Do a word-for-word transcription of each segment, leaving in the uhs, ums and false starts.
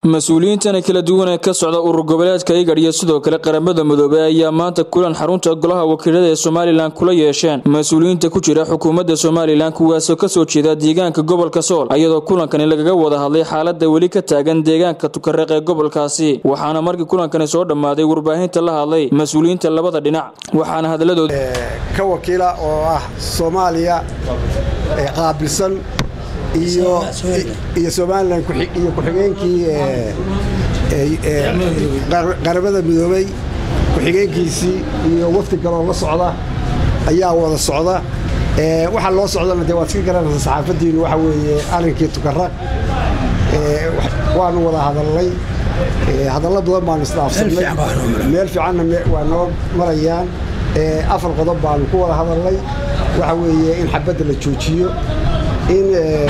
mas'uuliyiintan kala duwan ee ka socda urur goboleedka Igad iyo sidoo kale qaramada Midoobay ayaa maanta kulan xarunta golaha wakiilada ee Soomaaliland kula yeesheen mas'uuliyiinta ku jira xukuumadda Soomaaliland kuwaas oo ka soo jeeda deegaanka gobolka Sool ayadoo kulankan lagaga wada hadlay xaaladda wali ka taagan deegaanka Tukaraq ee gobolkaasi waxaana markii kulankan soo dhamaaday warbaahinta la hadlay mas'uuliyiinta labada dhinac waxaana hadalladooda ka wakiila oo ah Soomaaliya ee qaabilsan iyo iyo Soomaaliland ku xigiyo ku xigeenkii ee ee qaramada Midoobay ku xigeenkiisi iyo wafdi kale oo la socda ayaa wada socda ee waxa loo socdana de waad ka garanaysaa saxaafadiina waxa weeye arinkii Tukaraq ee waanu wada hadalnay ee hadallo badan baan isdhaafsanay meel fiican waa noo marayaan ee afar qodob baan ku wada hadalnay waxa weeye in xabadda la joojiyo in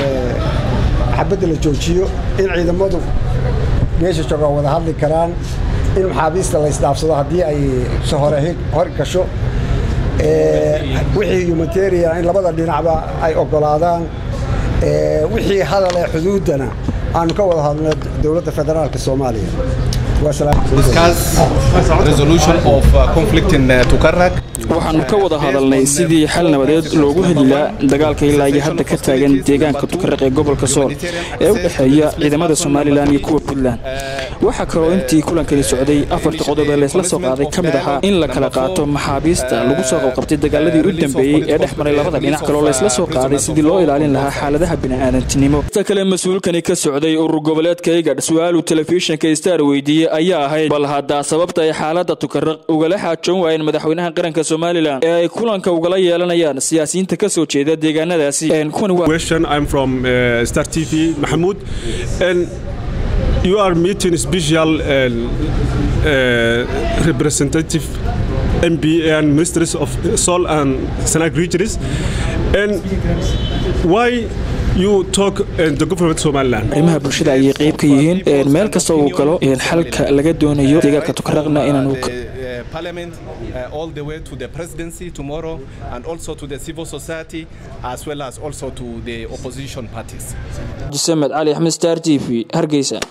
xabadda la joojiyo in ciidamadu meesha jooga wada hadli karaan in maxaabiista la isdhaafsado haddii ay soo hore hor gasho ee wixii humanitarian in labada dhinacba ay ogolaadaan ee wixii hadal ee xuduudana aan ka wada hadlay dawladda federaalka Soomaaliya discuss resolution of uh, conflict in uh, Tukaraq waxaanu ka wada hadalnay sidii xal nabadeed loogu helilaa dagaalka ilaa iyo hadda ka taagan deegaanka Tukaraq ee gobolka Sool ee u dhaxeeya ciidamada Soomaaliland iyo kuwa Puntland waxa kale oo intii kulankani socday afarta qodob ee la isla soo qaaday kamid ahaa in la kala qaato maxaabiista lagu soo qabtay dagaaladii u dambeeyay ee dhexmaray labada dhinac kale oo la isla soo qaaday sidii loo ilaalin lahaa xaaladaha bini'aadantinimo ta kale mas'uulkani ka socday urur goboleedka Igad su'aalu telefishinka Star weydiiyay ayaa ahayd bal hadda sababta ay xaaladda Tukaraq ugala xaajoon waayeen madaxweynaha qaranka Somaliland ee ay kulanka ugala yeelanayaan siyaasiyiinta ka soo jeeda deegaanadaasi question I'm from uh, Star T V Mahmoud and you are meeting special uh, uh, representative M P and ministers of Sool and Sanaag regions and why you talk in the government Somaliland arrimaha bulshada ay qayb ka yihiin ee meel kasta oo galo ee xalka laga doonayo deegaanka Tukaraqna inaanu Parliament uh, all the way to the presidency tomorrow and also to the civil society as well as also to the opposition parties. Jisamed Ali Ahmed Star T V Hargeysa.